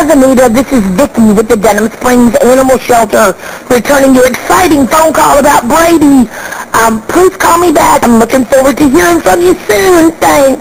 Yes, Anita, this is Vicky with the Denham Springs Animal Shelter, returning your exciting phone call about Brady. Please call me back. I'm looking forward to hearing from you soon. Thanks.